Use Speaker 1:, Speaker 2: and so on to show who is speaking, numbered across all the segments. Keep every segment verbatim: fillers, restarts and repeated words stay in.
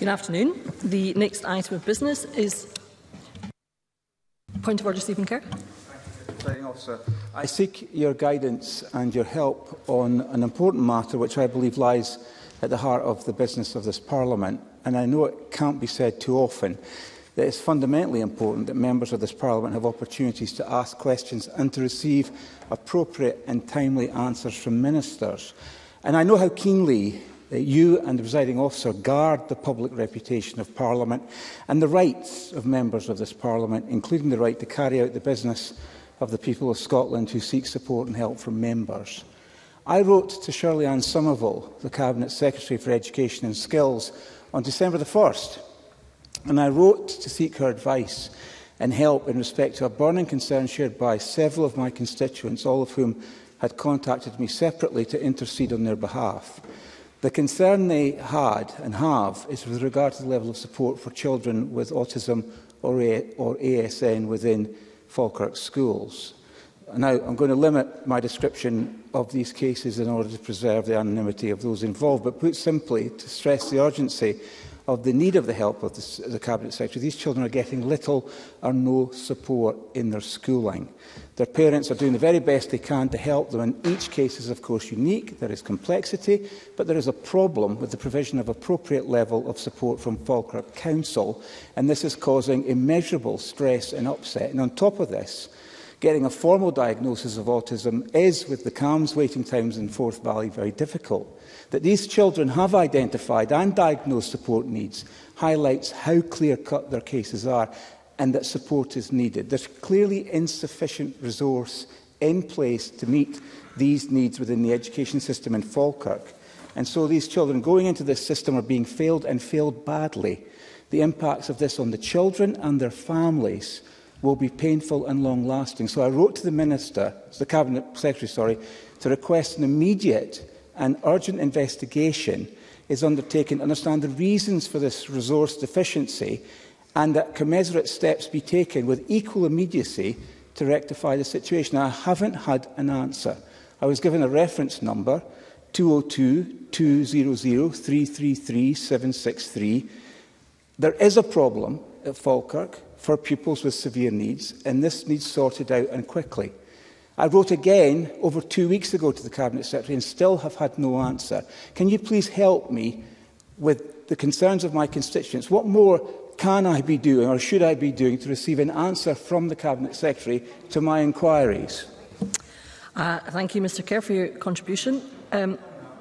Speaker 1: Good afternoon. The next item of business is point of order, Stephen Kerr.
Speaker 2: Officer, I seek your guidance and your help on an important matter which I believe lies at the heart of the business of this Parliament, and I know it can't be said too often that it's fundamentally important that members of this Parliament have opportunities to ask questions and to receive appropriate and timely answers from ministers. And I know how keenly that you and the presiding officer guard the public reputation of Parliament and the rights of members of this Parliament, including the right to carry out the business of the people of Scotland who seek support and help from members. I wrote to Shirley Ann Somerville, the Cabinet Secretary for Education and Skills, on December the first, and I wrote to seek her advice and help in respect to a burning concern shared by several of my constituents, all of whom had contacted me separately to intercede on their behalf. The concern they had and have is with regard to the level of support for children with autism or A S N within Falkirk schools. Now, I'm going to limit my description of these cases in order to preserve the anonymity of those involved, but put simply, to stress the urgency of the need of the help of the, the Cabinet Secretary. These children are getting little or no support in their schooling. Their parents are doing the very best they can to help them, and each case is of course unique. There is complexity, but there is a problem with the provision of appropriate level of support from Falkirk Council, and this is causing immeasurable stress and upset. And on top of this, getting a formal diagnosis of autism is, with the C A M S waiting times in Forth Valley, very difficult. That these children have identified and diagnosed support needs highlights how clear-cut their cases are and that support is needed. There's clearly insufficient resource in place to meet these needs within the education system in Falkirk. And so these children going into this system are being failed and failed badly. The impacts of this on the children and their families will be painful and long-lasting. So I wrote to the Minister, the Cabinet Secretary, sorry, to request an immediate and urgent investigation is undertaken to understand the reasons for this resource deficiency and that commensurate steps be taken with equal immediacy to rectify the situation. I haven't had an answer. I was given a reference number, two oh two, two hundred, three three three, seven six three. There is a problem at Falkirk for pupils with severe needs, and this needs sorted out and quickly. I wrote again over two weeks ago to the Cabinet Secretary and still have had no answer. Can you please help me with the concerns of my constituents? What more can I be doing or should I be doing to receive an answer from the Cabinet Secretary to my inquiries?
Speaker 1: Uh, thank you, Mr Kerr, for your contribution. Um,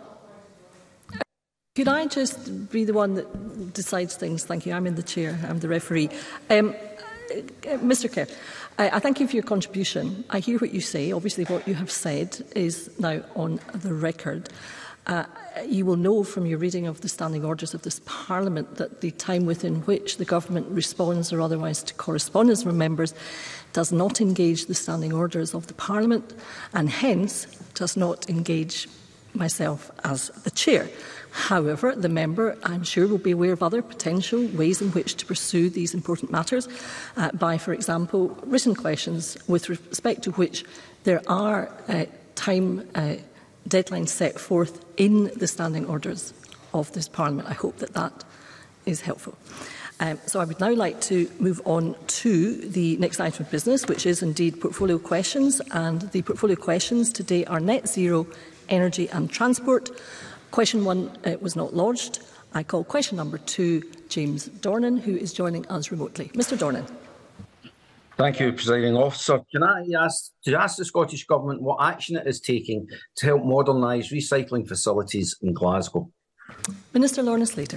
Speaker 1: could I just be the one that decides things? Thank you. I'm in the chair. I'm the referee. Um, uh, Mr Kerr, I, I thank you for your contribution. I hear what you say. Obviously, what you have said is now on the record. Uh, you will know from your reading of the standing orders of this Parliament that the time within which the Government responds or otherwise to correspondence from members does not engage the standing orders of the Parliament and hence does not engage myself as the Chair. However, the member, I'm sure, will be aware of other potential ways in which to pursue these important matters uh, by, for example, written questions with respect to which there are uh, time uh, deadlines set forth in the standing orders of this Parliament. I hope that that is helpful. Um, so I would now like to move on to the next item of business, which is indeed portfolio questions. And the portfolio questions today are net zero, energy and transport. Question one uh, was not lodged. I call question number two, James Dornan, who is joining us remotely. Mr Dornan.
Speaker 3: Thank you, Presiding Officer. Can I ask, to ask the Scottish Government what action it is taking to help modernise recycling facilities in Glasgow?
Speaker 1: Minister Lorna Slater.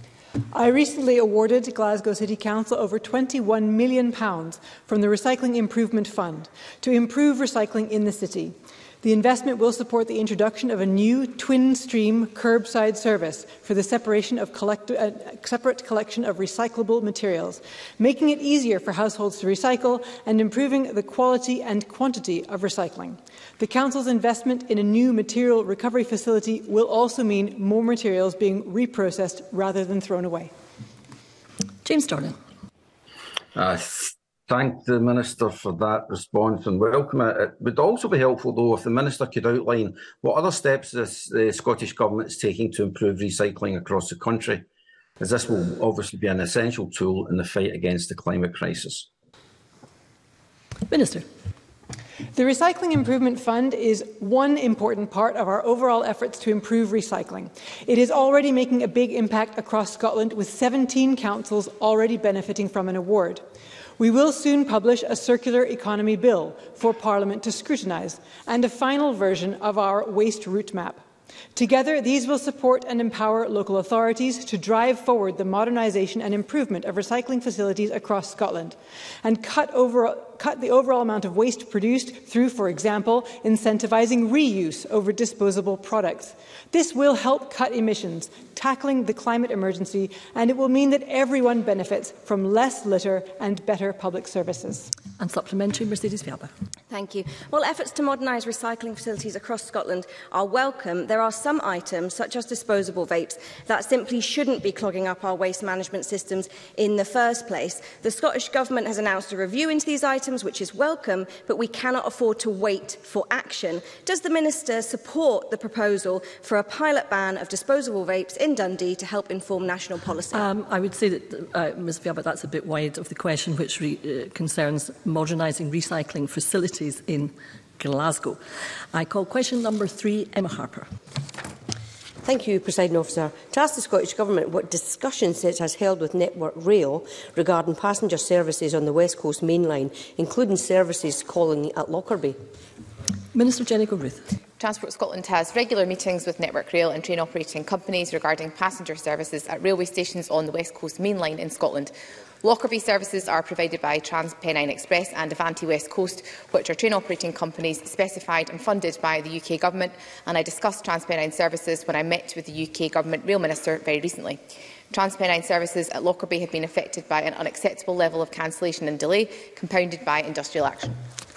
Speaker 4: I recently awarded Glasgow City Council over twenty-one million pounds from the Recycling Improvement Fund to improve recycling in the city. The investment will support the introduction of a new twin-stream curbside service for the separation of collect uh, separate collection of recyclable materials, making it easier for households to recycle and improving the quality and quantity of recycling. The Council's investment in a new material recovery facility will also mean more materials being reprocessed rather than thrown away.
Speaker 1: James Dornan.
Speaker 3: Uh, Thank the Minister for that response and welcome it. It would also be helpful, though, if the Minister could outline what other steps this, the Scottish Government is taking to improve recycling across the country. as this will obviously be an essential tool in the fight against the climate crisis.
Speaker 1: Minister.
Speaker 4: The Recycling Improvement Fund is one important part of our overall efforts to improve recycling. It is already making a big impact across Scotland, with seventeen councils already benefiting from an award. We will soon publish a circular economy bill for Parliament to scrutinise and a final version of our waste route map. Together, these will support and empower local authorities to drive forward the modernisation and improvement of recycling facilities across Scotland and cut, over, cut the overall amount of waste produced through, for example, incentivising reuse over disposable products. This will help cut emissions, tackling the climate emergency, and it will mean that everyone benefits from less litter and better public services.
Speaker 1: And supplementary, Mercedes Verba.
Speaker 5: Thank you. Well, efforts to modernise recycling facilities across Scotland are welcome. There are some items, such as disposable vapes, that simply shouldn't be clogging up our waste management systems in the first place. The Scottish Government has announced a review into these items, which is welcome, but we cannot afford to wait for action. Does the Minister support the proposal for a pilot ban of disposable vapes in Dundee to help inform national policy?
Speaker 1: Um, I would say that, uh, Miz Verba, that's a bit wide of the question, which re uh, concerns modernising recycling facilities in Glasgow. I call question number three, Emma Harper.
Speaker 6: Thank you, Presiding Officer. To ask the Scottish Government what discussions it has held with Network Rail regarding passenger services on the West Coast Main Line, including services calling at Lockerbie.
Speaker 1: Minister Jenny Go-Ruth.
Speaker 7: Transport Scotland has regular meetings with Network Rail and train operating companies regarding passenger services at railway stations on the West Coast Main Line in Scotland. Lockerbie services are provided by TransPennine Express and Avanti West Coast, which are train operating companies specified and funded by the U K Government, and I discussed TransPennine services when I met with the U K Government Rail Minister very recently. TransPennine services at Lockerbie have been affected by an unacceptable level of cancellation and delay, compounded by industrial action.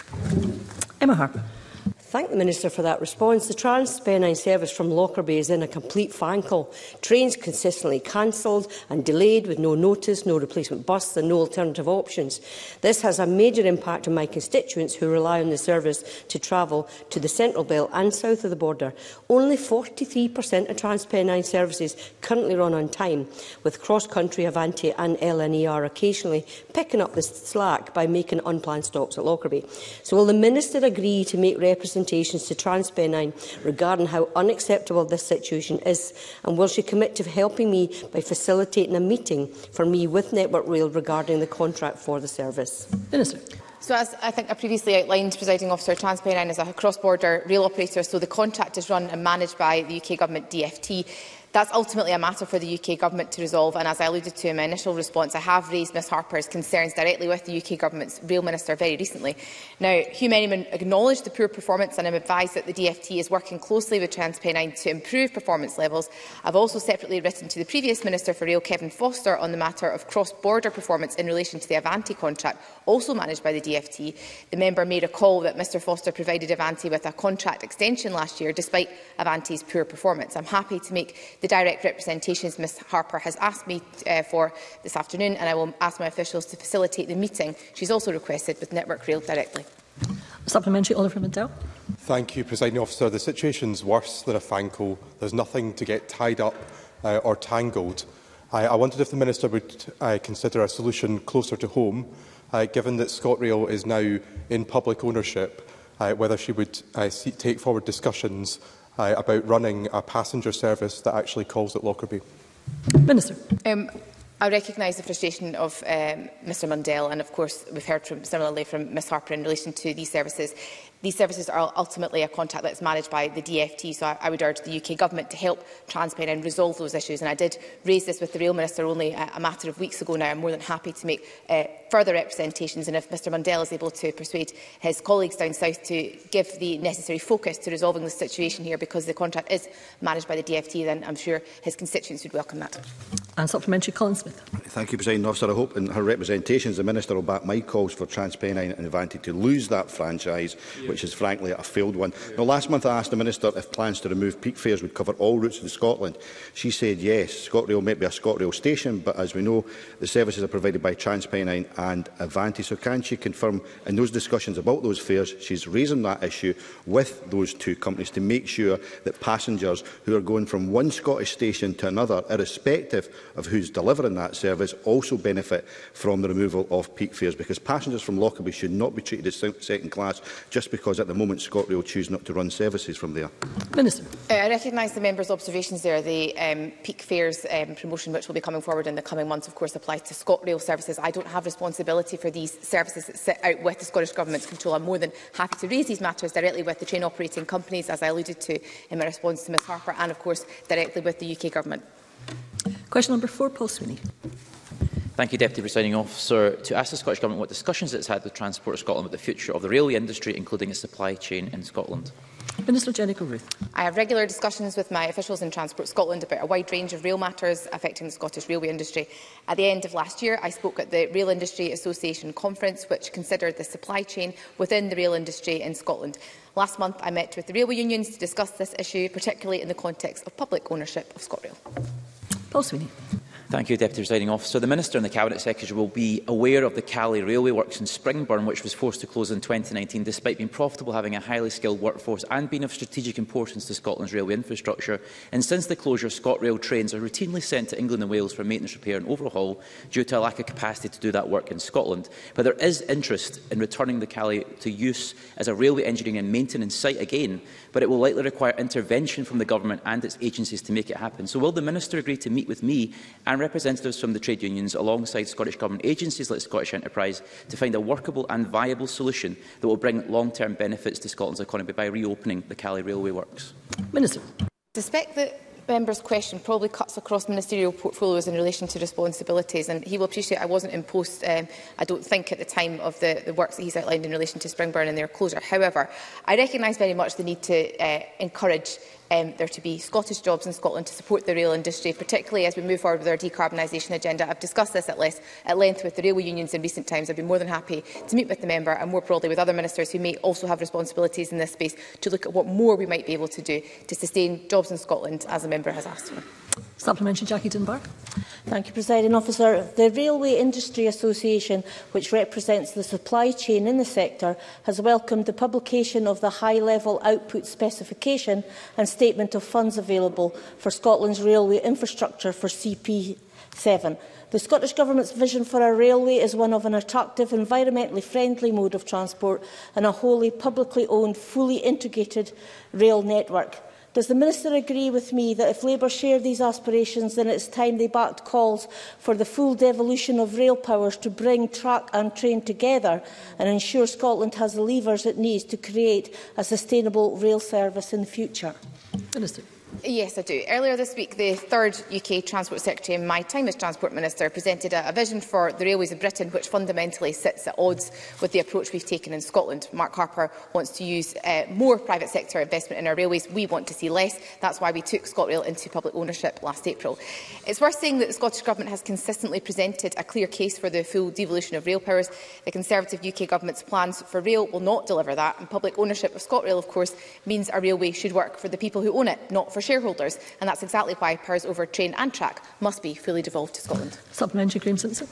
Speaker 1: Emma Harper.
Speaker 6: Thank the Minister for that response. The TransPennine service from Lockerbie is in a complete fankle. Trains consistently cancelled and delayed with no notice, no replacement bus and no alternative options. This has a major impact on my constituents who rely on the service to travel to the Central Belt and south of the border. Only forty-three percent of TransPennine services currently run on time, with cross-country Avanti and L N E R occasionally picking up the slack by making unplanned stops at Lockerbie. So will the Minister agree to make representations to TransPennine regarding how unacceptable this situation is, and will she commit to helping me by facilitating a meeting for me with Network Rail regarding the contract for the service?
Speaker 1: Minister.
Speaker 7: So, as I think I previously outlined, Presiding Officer, TransPennine is a cross-border rail operator, so the contract is run and managed by the U K Government D F T. That's ultimately a matter for the U K Government to resolve, and as I alluded to in my initial response, I have raised Miz Harper's concerns directly with the U K Government's Rail Minister very recently. Now, Hugh Merriman acknowledged the poor performance, and I'm advised that the D F T is working closely with TransPennine to improve performance levels. I've also separately written to the previous Minister for Rail, Kevin Foster, on the matter of cross-border performance in relation to the Avanti contract, also managed by the D F T. The member may recall that Mr Foster provided Avanti with a contract extension last year, despite Avanti's poor performance. I'm happy to make the direct representations Miz Harper has asked me uh, for this afternoon, and I will ask my officials to facilitate the meeting she's also requested with Network Rail directly.
Speaker 1: Supplementary, Oliver Mundell.
Speaker 8: Thank you, Presiding Officer. The situation's worse than a fankle. There's nothing to get tied up uh, or tangled. I, I wondered if the Minister would uh, consider a solution closer to home, uh, given that ScotRail is now in public ownership, uh, whether she would uh, see, take forward discussions Uh, about running a passenger service that actually calls at Lockerbie.
Speaker 1: Minister.
Speaker 7: Um, I recognise the frustration of um, Mr Mundell, and of course we've heard from, similarly from Miz Harper in relation to these services. These services are ultimately a contract that is managed by the D F T, so I, I would urge the U K Government to help TransPennine resolve those issues. And I did raise this with the Rail Minister only a, a matter of weeks ago now. I'm more than happy to make uh, further representations, and if Mr Mundell is able to persuade his colleagues down south to give the necessary focus to resolving the situation here, because the contract is managed by the D F T, then I'm sure his constituents would welcome that.
Speaker 1: And supplementary, Colin Smith.
Speaker 9: Thank you, Presiding Officer. I hope in her representations the Minister will back my calls for TransPennine and Avanti to lose that franchise, yeah. which is frankly a failed one. Now, last month I asked the Minister if plans to remove peak fares would cover all routes in Scotland. She said yes. ScotRail might be a ScotRail station, but as we know, the services are provided by TransPennine and Avanti. So can she confirm in those discussions about those fares she's raising that issue with those two companies to make sure that passengers who are going from one Scottish station to another, irrespective of who's delivering that service also benefit from the removal of peak fares, because passengers from Lockerbie should not be treated as second class just because at the moment ScotRail choose not to run services from there.
Speaker 1: Minister.
Speaker 7: Uh, I recognise the member's observations there. The um, peak fares um, promotion, which will be coming forward in the coming months, of course, applies to ScotRail services. I don't have responsibility for these services that sit out with the Scottish Government's control. I'm more than happy to raise these matters directly with the train operating companies, as I alluded to in my response to Ms Harper, and of course directly with the U K Government.
Speaker 1: Question number four, Paul Sweeney.
Speaker 10: Thank you, Deputy Presiding Officer. To ask the Scottish Government what discussions it's had with Transport Scotland about the future of the railway industry, including its supply chain in Scotland.
Speaker 1: Minister Jennifer Ruth.
Speaker 7: I have regular discussions with my officials in Transport Scotland about a wide range of rail matters affecting the Scottish railway industry. At the end of last year, I spoke at the Rail Industry Association conference, which considered the supply chain within the rail industry in Scotland. Last month, I met with the railway unions to discuss this issue, particularly in the context of public ownership of ScotRail.
Speaker 1: Paul Sweeney.
Speaker 10: Thank you, Deputy Presiding Officer. The Minister and the Cabinet Secretary will be aware of the Calais Railway Works in Springburn, which was forced to close in twenty nineteen, despite being profitable, having a highly skilled workforce and being of strategic importance to Scotland's railway infrastructure. And since the closure, ScotRail trains are routinely sent to England and Wales for maintenance, repair and overhaul due to a lack of capacity to do that work in Scotland. But there is interest in returning the Calais to use as a railway engineering and maintenance site again, but it will likely require intervention from the Government and its agencies to make it happen. So will the Minister agree to meet with me and representatives from the trade unions alongside Scottish Government agencies like Scottish Enterprise to find a workable and viable solution that will bring long-term benefits to Scotland's economy by reopening the Calais Railway Works?
Speaker 1: Minister.
Speaker 7: I suspect that member's question probably cuts across ministerial portfolios in relation to responsibilities, and he will appreciate I wasn't in post, um, I don't think, at the time of the, the works that he's outlined in relation to Springburn and their closure. However, I recognise very much the need to uh, encourage Um, there to be Scottish jobs in Scotland to support the rail industry, particularly as we move forward with our decarbonisation agenda. I've discussed this at, less, at length with the railway unions in recent times. I've been more than happy to meet with the member and more broadly with other ministers who may also have responsibilities in this space to look at what more we might be able to do to sustain jobs in Scotland, as the member has asked for.
Speaker 1: Supplementary, Jackie Dunbar.
Speaker 11: Thank you, Presiding Officer. The Railway Industry Association, which represents the supply chain in the sector, has welcomed the publication of the high-level output specification and statement of funds available for Scotland's railway infrastructure for C P seven. The Scottish Government's vision for our railway is one of an attractive, environmentally friendly mode of transport and a wholly publicly owned, fully integrated rail network. Does the Minister agree with me that if Labour share these aspirations, then it's time they backed calls for the full devolution of rail powers to bring track and train together and ensure Scotland has the levers it needs to create a sustainable rail service in the future?
Speaker 1: Minister.
Speaker 7: Yes, I do. Earlier this week, the third U K Transport Secretary in my time as Transport Minister presented a, a vision for the railways of Britain which fundamentally sits at odds with the approach we've taken in Scotland. Mark Harper wants to use uh, more private sector investment in our railways. We want to see less. That's why we took ScotRail into public ownership last April. It's worth saying that the Scottish Government has consistently presented a clear case for the full devolution of rail powers. The Conservative U K Government's plans for rail will not deliver that, and public ownership of ScotRail, of course, means a railway should work for the people who own it, not for shareholders, and that's exactly why powers over train and track must be fully devolved to Scotland.
Speaker 1: Supplementary, Graeme Simpson.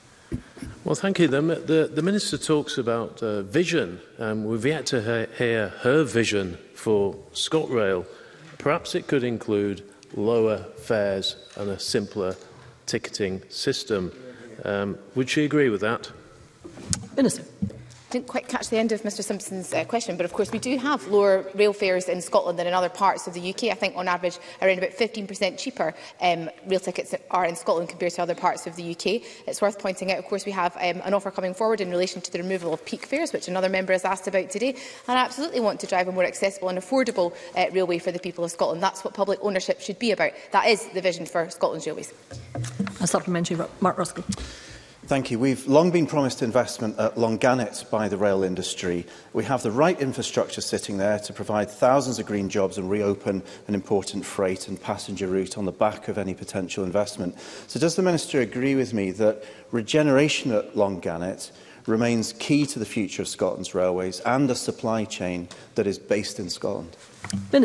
Speaker 12: Well, thank you. The, the, the Minister talks about uh, vision. Um, we've yet to he hear her vision for ScotRail. Perhaps it could include lower fares and a simpler ticketing system. Um, would she agree with that?
Speaker 1: Minister.
Speaker 7: I didn't quite catch the end of Mr Simpson's uh, question, but of course we do have lower rail fares in Scotland than in other parts of the U K. I think on average around about fifteen percent cheaper um, rail tickets are in Scotland compared to other parts of the U K. It's worth pointing out, of course, we have um, an offer coming forward in relation to the removal of peak fares, which another member has asked about today. And I absolutely want to drive a more accessible and affordable uh, railway for the people of Scotland. That's what public ownership should be about. That is the vision for Scotland's railways.
Speaker 1: A supplementary, Mark Ruskell.
Speaker 13: Thank you. We've long been promised investment at Longannet by the rail industry. We have the right infrastructure sitting there to provide thousands of green jobs and reopen an important freight and passenger route on the back of any potential investment. So does the Minister agree with me that regeneration at Longannet remains key to the future of Scotland's railways and a supply chain that is based in Scotland?
Speaker 1: Minister.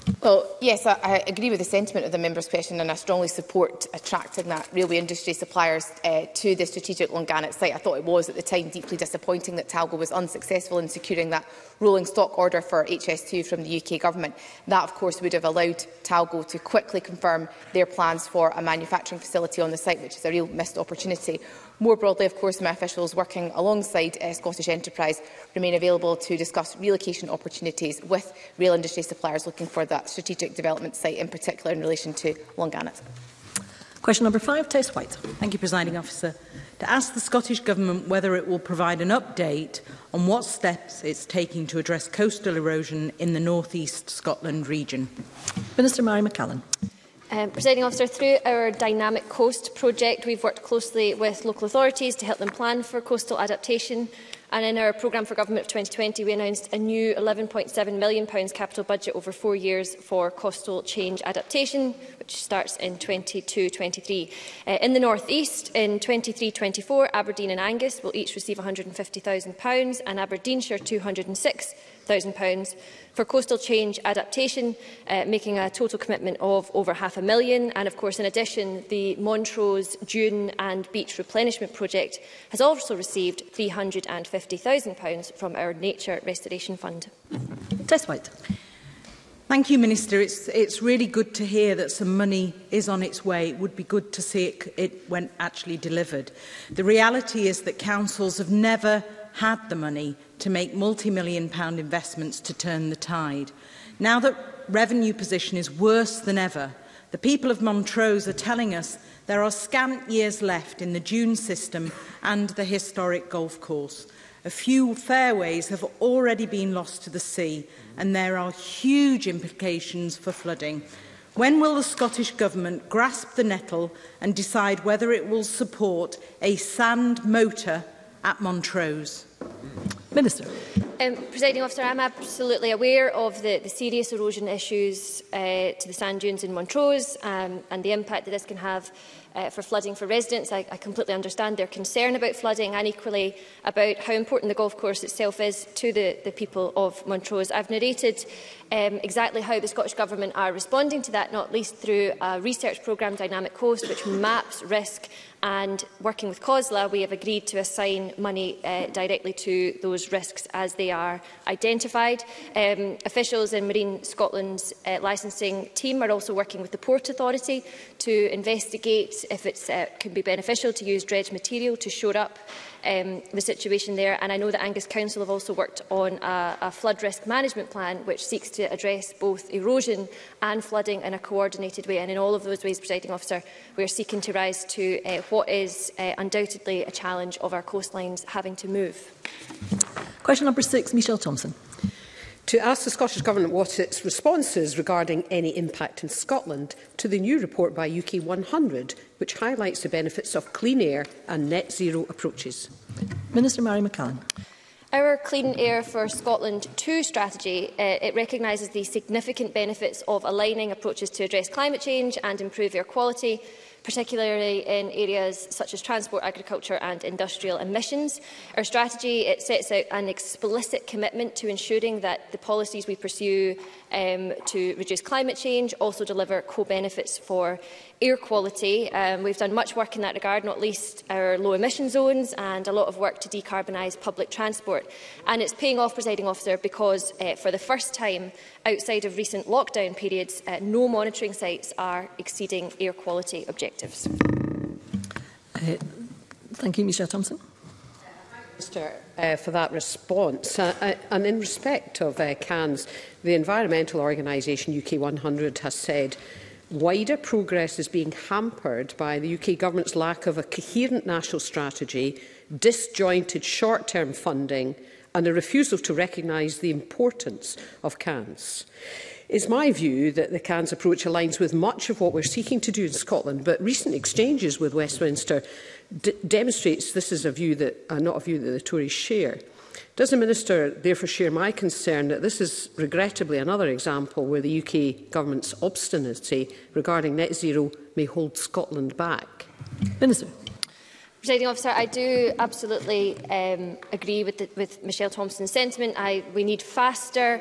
Speaker 7: Well, yes, I, I agree with the sentiment of the member's question, and I strongly support attracting that railway industry suppliers uh, to the strategic Longannet site. I thought it was at the time deeply disappointing that Talgo was unsuccessful in securing that rolling stock order for H S two from the U K Government. That, of course, would have allowed Talgo to quickly confirm their plans for a manufacturing facility on the site, which is a real missed opportunity. More broadly, of course, my officials working alongside uh, Scottish Enterprise remain available to discuss relocation opportunities with rail industry suppliers looking for that strategic development site, in particular in relation to Longannet.
Speaker 1: Question number five, Tess White.
Speaker 14: Thank you, Presiding Officer. To ask the Scottish Government whether it will provide an update on what steps it's taking to address coastal erosion in the North East Scotland region.
Speaker 1: Minister Mary McCallan.
Speaker 15: Um, Presiding Officer, through our Dynamic Coast project, we've worked closely with local authorities to help them plan for coastal adaptation. And in our programme for government of twenty twenty, we announced a new eleven point seven million pounds capital budget over four years for coastal change adaptation, which starts in twenty-two twenty-three. Uh, in the North East, in twenty-three twenty-four, Aberdeen and Angus will each receive one hundred and fifty thousand pounds and Aberdeenshire two hundred and six thousand pounds for coastal change adaptation, uh, making a total commitment of over half a million. And of course, in addition, the Montrose Dune and Beach Replenishment Project has also received three hundred and fifty thousand pounds from our Nature Restoration Fund.
Speaker 1: Tess White.
Speaker 14: Thank you, Minister. It's, it's really good to hear that some money is on its way. It would be good to see it, it when actually delivered. The reality is that councils have never had the money to make multi-million pound investments to turn the tide. Now that revenue position is worse than ever, the people of Montrose are telling us there are scant years left in the dune system and the historic golf course. A few fairways have already been lost to the sea, and there are huge implications for flooding. When will the Scottish Government grasp the nettle and decide whether it will support a sand motor at Montrose?
Speaker 1: Minister.
Speaker 15: Um, Presiding Officer, I'm absolutely aware of the, the serious erosion issues uh, to the sand dunes in Montrose um, and the impact that this can have uh, for flooding for residents. I, I completely understand their concern about flooding and equally about how important the golf course itself is to the, the people of Montrose. I've narrated um, exactly how the Scottish Government are responding to that, not least through a research programme, Dynamic Coast, which maps risk, and working with COSLA, we have agreed to assign money uh, directly to those risks as they are identified. Um, officials in Marine Scotland's uh, licensing team are also working with the Port Authority to investigate if it uh, can be beneficial to use dredge material to shore up um, the situation there. And I know that Angus Council have also worked on a, a flood risk management plan which seeks to address both erosion and flooding in a coordinated way. And in all of those ways, Presiding Officer, we are seeking to rise to uh, what is uh, undoubtedly a challenge of our coastlines having to move.
Speaker 1: Question number six, Michelle Thompson.
Speaker 16: To ask the Scottish Government what its response is regarding any impact in Scotland to the new report by U K one hundred, which highlights the benefits of clean air and net zero approaches.
Speaker 1: Minister Mary McCallan.
Speaker 15: Our Clean Air for Scotland two strategy, uh, it recognises the significant benefits of aligning approaches to address climate change and improve air quality, particularly in areas such as transport, agriculture and industrial emissions. Our strategy it sets out an explicit commitment to ensuring that the policies we pursue um, to reduce climate change also deliver co-benefits for air quality. Um, we've done much work in that regard, not least our low emission zones and a lot of work to decarbonise public transport. And it's paying off, Presiding Officer, because uh, for the first time outside of recent lockdown periods, uh, no monitoring sites are exceeding air quality objectives.
Speaker 1: Uh, thank you, Michelle Thompson.
Speaker 16: Minister, uh, for that response. Uh, uh, and in respect of uh, C A N S, the environmental organisation U K one hundred has said wider progress is being hampered by the U K Government's lack of a coherent national strategy, disjointed short-term funding and a refusal to recognise the importance of C A N S. It's my view that the C A N S approach aligns with much of what we're seeking to do in Scotland, but recent exchanges with Westminster d demonstrates this is a view that, uh, not a view that the Tories share. Does the Minister therefore share my concern that this is regrettably another example where the U K Government's obstinacy regarding net zero may hold Scotland back?
Speaker 1: Minister.
Speaker 15: Presiding Officer, I do absolutely um, agree with, the, with Michelle Thompson's sentiment. I, we need faster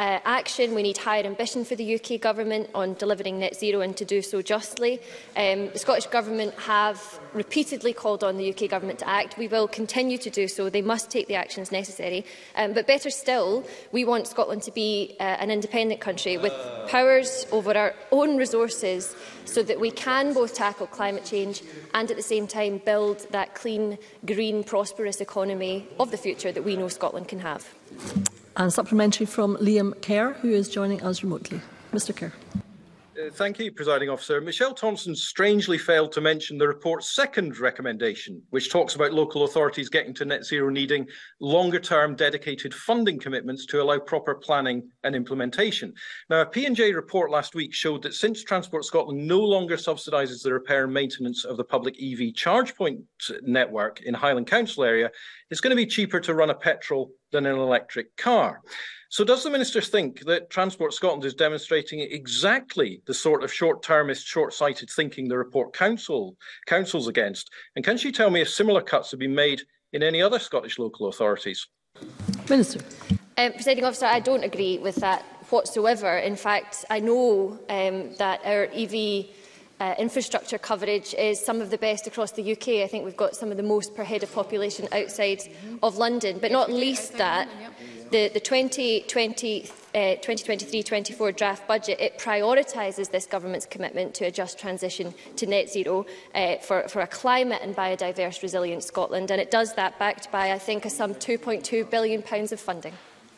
Speaker 15: uh, action. We need higher ambition for the U K Government on delivering net zero and to do so justly. Um, the Scottish Government have repeatedly called on the U K Government to act. We will continue to do so. They must take the actions necessary. Um, but better still, we want Scotland to be uh, an independent country with powers over our own resources so that we can both tackle climate change and at the same time build that clean, green, prosperous economy of the future that we know Scotland can have.
Speaker 1: And supplementary from Liam Kerr, who is joining us remotely. Mr Kerr.
Speaker 17: Uh, thank you, Presiding Officer. Michelle Thompson strangely failed to mention the report's second recommendation, which talks about local authorities getting to net zero needing longer-term dedicated funding commitments to allow proper planning and implementation. Now, a P and J report last week showed that since Transport Scotland no longer subsidises the repair and maintenance of the public E V charge point network in Highland Council area, it's going to be cheaper to run a petrol than an electric car. So does the Minister think that Transport Scotland is demonstrating exactly the sort of short-termist, short-sighted thinking the report counsel, counsels against? And can she tell me if similar cuts have been made in any other Scottish local authorities?
Speaker 1: Minister.
Speaker 15: Um, Presiding Officer, I don't agree with that whatsoever. In fact, I know um, that our E V Uh, infrastructure coverage is some of the best across the U K. I think we've got some of the most per head of population outside of London, but not least that the, the twenty twenty-three twenty-four draft budget, it prioritises this government's commitment to a just transition to net zero uh, for, for a climate and biodiverse resilient Scotland, and it does that backed by, I think, a some two point two billion pounds of funding.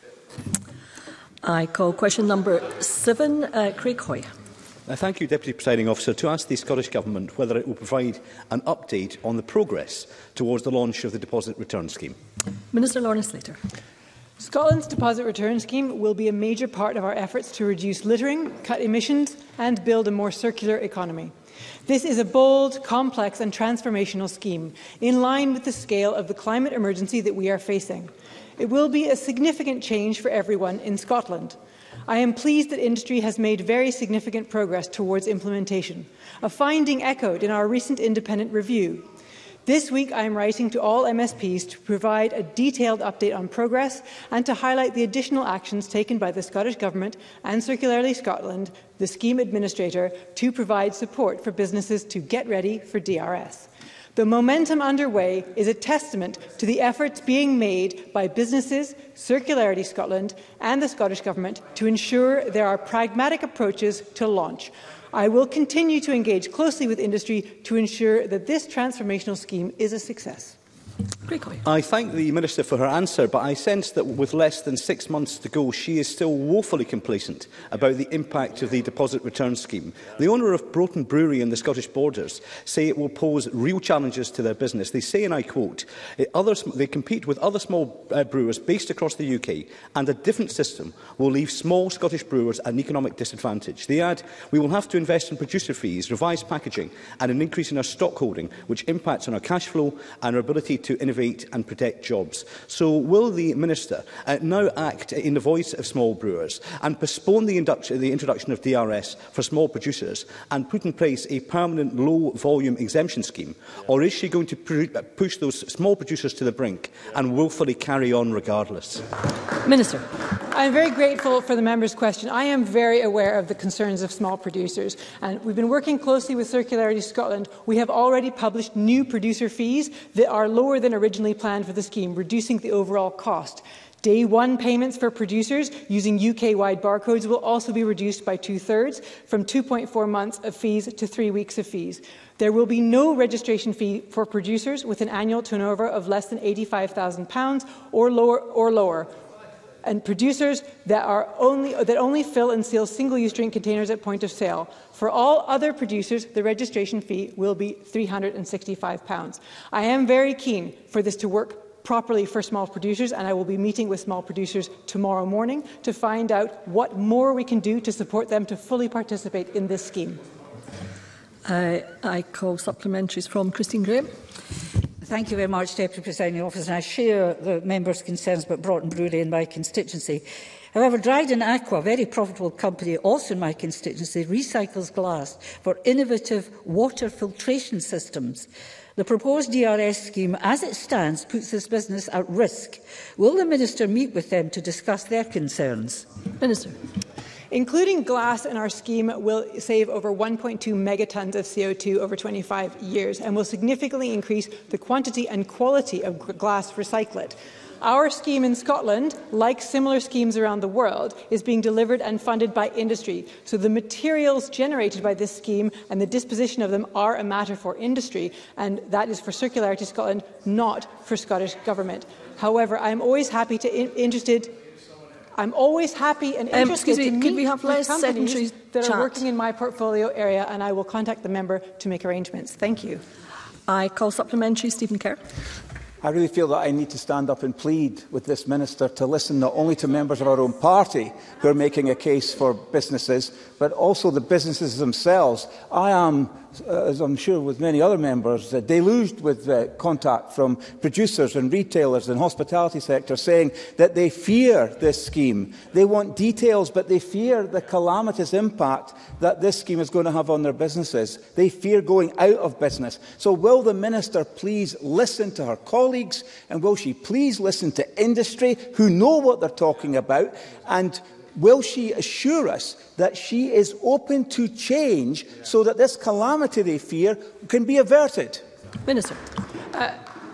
Speaker 1: I call question number seven, uh, Craig Hoy.
Speaker 18: Uh, thank you, Deputy Presiding Officer. To ask the Scottish Government whether it will provide an update on the progress towards the launch of the Deposit Return Scheme.
Speaker 1: Minister Lorna Slater.
Speaker 4: Scotland's Deposit Return Scheme will be a major part of our efforts to reduce littering, cut emissions and build a more circular economy. This is a bold, complex and transformational scheme in line with the scale of the climate emergency that we are facing. It will be a significant change for everyone in Scotland. I am pleased that industry has made very significant progress towards implementation, a finding echoed in our recent independent review. This week I am writing to all M S Ps to provide a detailed update on progress and to highlight the additional actions taken by the Scottish Government and Circularly Scotland, the scheme administrator, to provide support for businesses to get ready for D R S. The momentum underway is a testament to the efforts being made by businesses, Circularity Scotland and the Scottish Government to ensure there are pragmatic approaches to launch. I will continue to engage closely with industry to ensure that this transformational scheme is a success.
Speaker 18: I thank the Minister for her answer, but I sense that with less than six months to go, she is still woefully complacent about the impact of the Deposit Return Scheme. The owner of Broughton Brewery on the Scottish borders say it will pose real challenges to their business. They say, and I quote, others, they compete with other small uh, brewers based across the U K, and a different system will leave small Scottish brewers at an economic disadvantage. They add, we will have to invest in producer fees, revised packaging and an increase in our stock holding, which impacts on our cash flow and our ability to innovate and protect jobs. So will the Minister uh, now act in the voice of small brewers and postpone the, the introduction of D R S for small producers and put in place a permanent low-volume exemption scheme? Or is she going to push those small producers to the brink and wilfully carry on regardless?
Speaker 4: Minister. I am very grateful for the member's question. I am very aware of the concerns of small producers, and we've been working closely with Circularity Scotland. We have already published new producer fees that are lower than originally planned for the scheme, reducing the overall cost. Day one payments for producers using U K-wide barcodes will also be reduced by two-thirds, from two point four months of fees to three weeks of fees. There will be no registration fee for producers with an annual turnover of less than eighty-five thousand pounds or lower, or lower, and producers that, are only, that only fill and seal single-use drink containers at point of sale. For all other producers, the registration fee will be three hundred and sixty-five pounds. I am very keen for this to work properly for small producers, and I will be meeting with small producers tomorrow morning to find out what more we can do to support them to fully participate in this scheme.
Speaker 1: Uh, I call supplementaries from Christine Graham.
Speaker 19: Thank you very much, Deputy Presiding Officer. I share the member's concerns about Broughton Brewery in my constituency. However, Dryden Aqua, a very profitable company also in my constituency, recycles glass for innovative water filtration systems. The proposed D R S scheme, as it stands, puts this business at risk. Will the Minister meet with them to discuss their concerns?
Speaker 1: Minister.
Speaker 4: Including glass in our scheme will save over one point two megatons of C O two over twenty-five years and will significantly increase the quantity and quality of glass recyclate. Our scheme in Scotland, like similar schemes around the world, is being delivered and funded by industry. So the materials generated by this scheme and the disposition of them are a matter for industry, and that is for Circularity Scotland, not for Scottish Government. However, I am always happy to in interested I'm always happy and interested um,
Speaker 1: excuse me,
Speaker 4: to meet
Speaker 1: could we have
Speaker 4: with
Speaker 1: less
Speaker 4: companies that
Speaker 1: chat?
Speaker 4: are working in my portfolio area, and I will contact the member to make arrangements. Thank you.
Speaker 1: I call supplementary. Stephen Kerr.
Speaker 2: I really feel that I need to stand up and plead with this Minister to listen not only to members of our own party who are making a case for businesses, but also the businesses themselves. I am, uh, as I'm sure with many other members, uh, deluged with uh, contact from producers and retailers and hospitality sector saying that they fear this scheme. They want details, but they fear the calamitous impact that this scheme is going to have on their businesses. They fear going out of business. So will the Minister please listen to her colleagues, and will she please listen to industry who know what they're talking about, and will she assure us that she is open to change so that this calamity they fear can be averted?
Speaker 1: Minister.
Speaker 4: Uh,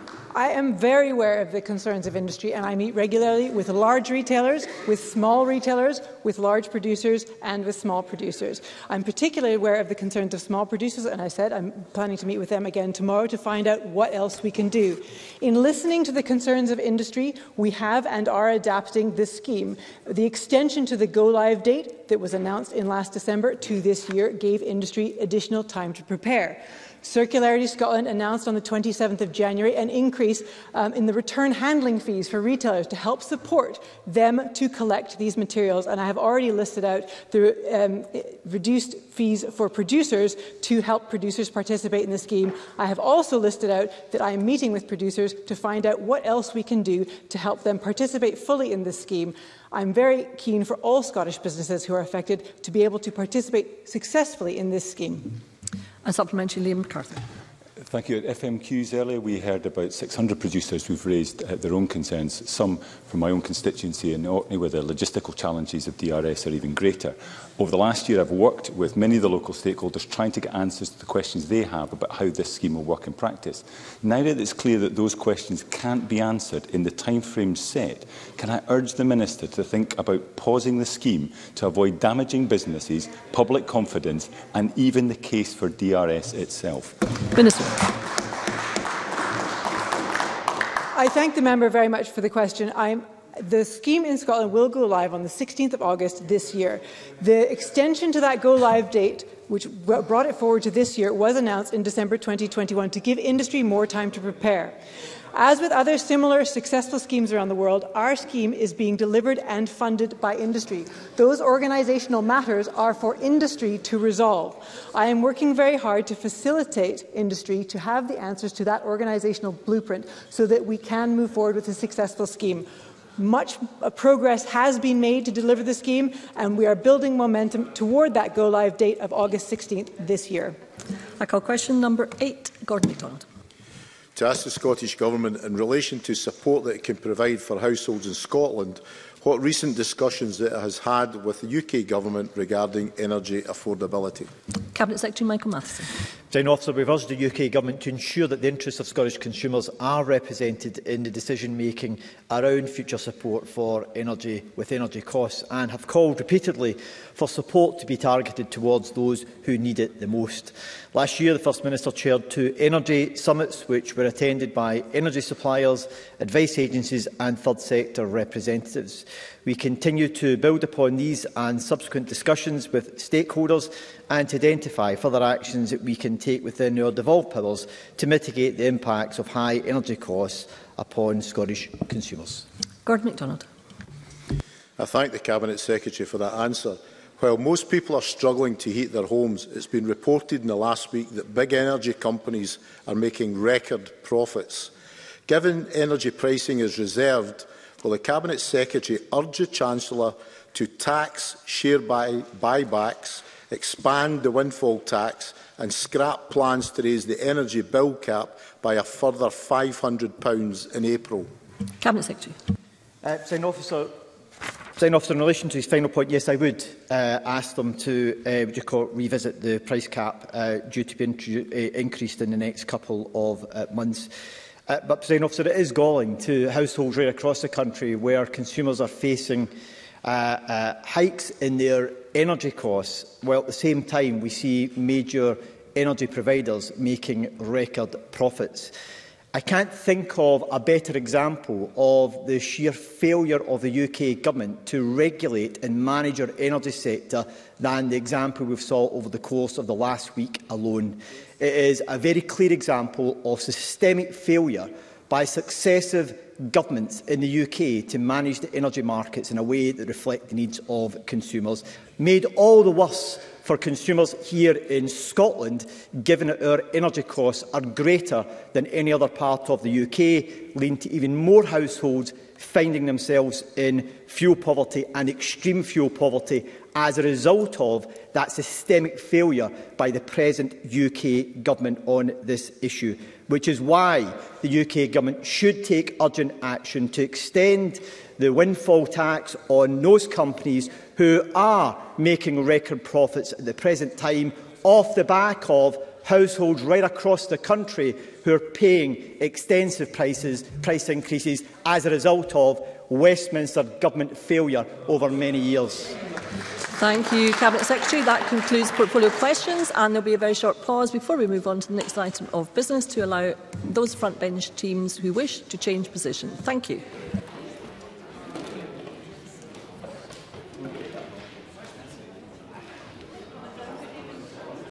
Speaker 4: I am very aware of the concerns of industry, and I meet regularly with large retailers, with small retailers, with large producers and with small producers. I'm particularly aware of the concerns of small producers, and I said I'm planning to meet with them again tomorrow to find out what else we can do. In listening to the concerns of industry, we have and are adapting this scheme. The extension to the go-live date that was announced in last December to this year gave industry additional time to prepare. Circularity Scotland announced on the twenty-seventh of January an increase um, in the return handling fees for retailers to help support them to collect these materials. And I have already listed out the um, reduced fees for producers to help producers participate in the scheme. I have also listed out that I am meeting with producers to find out what else we can do to help them participate fully in this scheme. I'm very keen for all Scottish businesses who are affected to be able to participate successfully in this scheme.
Speaker 1: A supplementary, Liam MacArthur.
Speaker 20: Thank you. At F M Qs earlier, we heard about six hundred producers who've raised uh, their own concerns, some from my own constituency in Orkney, where the logistical challenges of D R S are even greater. Over the last year, I've worked with many of the local stakeholders trying to get answers to the questions they have about how this scheme will work in practice. Now that it's clear that those questions can't be answered in the timeframe set, can I urge the Minister to think about pausing the scheme to avoid damaging businesses, public confidence and even the case for D R S itself?
Speaker 1: Minister.
Speaker 4: I thank the member very much for the question. I'm The scheme in Scotland will go live on the sixteenth of August this year. The extension to that go-live date, which brought it forward to this year, was announced in December twenty twenty-one to give industry more time to prepare. As with other similar successful schemes around the world, our scheme is being delivered and funded by industry. Those organisational matters are for industry to resolve. I am working very hard to facilitate industry to have the answers to that organisational blueprint so that we can move forward with a successful scheme. Much progress has been made to deliver the scheme, and we are building momentum toward that go-live date of August sixteenth this year.
Speaker 1: I call question number eight, Gordon MacDonald.
Speaker 21: To ask the Scottish Government, in relation to support that it can provide for households in Scotland, what recent discussions it has had with the U K Government regarding energy affordability.
Speaker 1: Cabinet Secretary Michael Matheson.
Speaker 22: Presiding Officer, we have urged the U K Government to ensure that the interests of Scottish consumers are represented in the decision-making around future support for energy with energy costs, and have called repeatedly for support to be targeted towards those who need it the most. Last year, the First Minister chaired two energy summits, which were attended by energy suppliers, advice agencies and third sector representatives. We continue to build upon these and subsequent discussions with stakeholders and to identify further actions that we can take within our devolved powers to mitigate the impacts of high energy costs upon Scottish consumers.
Speaker 1: Gordon MacDonald.
Speaker 21: I thank the Cabinet Secretary for that answer. While most people are struggling to heat their homes, it's been reported in the last week that big energy companies are making record profits. Given energy pricing is reserved, will the Cabinet Secretary urge the Chancellor to tax share buy buybacks, expand the windfall tax and scrap plans to raise the energy bill cap by a further five hundred pounds in April?
Speaker 1: Cabinet Secretary.
Speaker 22: Uh, Presiding Officer, Presiding Officer, in relation to his final point, yes, I would uh, ask them to uh, would you call it, revisit the price cap uh, due to be uh, increased in the next couple of uh, months. Uh, but, Presiding Officer, it is galling to households right across the country where consumers are facing uh, uh, hikes in their energy costs, while at the same time we see major energy providers making record profits. I can't think of a better example of the sheer failure of the U K Government to regulate and manage our energy sector than the example we saw over the course of the last week alone. It is a very clear example of systemic failure by successive governments in the U K to manage the energy markets in a way that reflects the needs of consumers, made all the worse for consumers here in Scotland, given that our energy costs are greater than any other part of the U K, leading to even more households finding themselves in fuel poverty and extreme fuel poverty as a result of that systemic failure by the present U K Government on this issue, which is why the U K Government should take urgent action to extend the windfall tax on those companies who are making record profits at the present time off the back of households right across the country who are paying extensive prices, price increases as a result of Westminster Government failure over many years.
Speaker 1: Thank you, Cabinet Secretary. That concludes portfolio questions, and there will be a very short pause before we move on to the next item of business to allow those front bench teams who wish to change position. Thank you.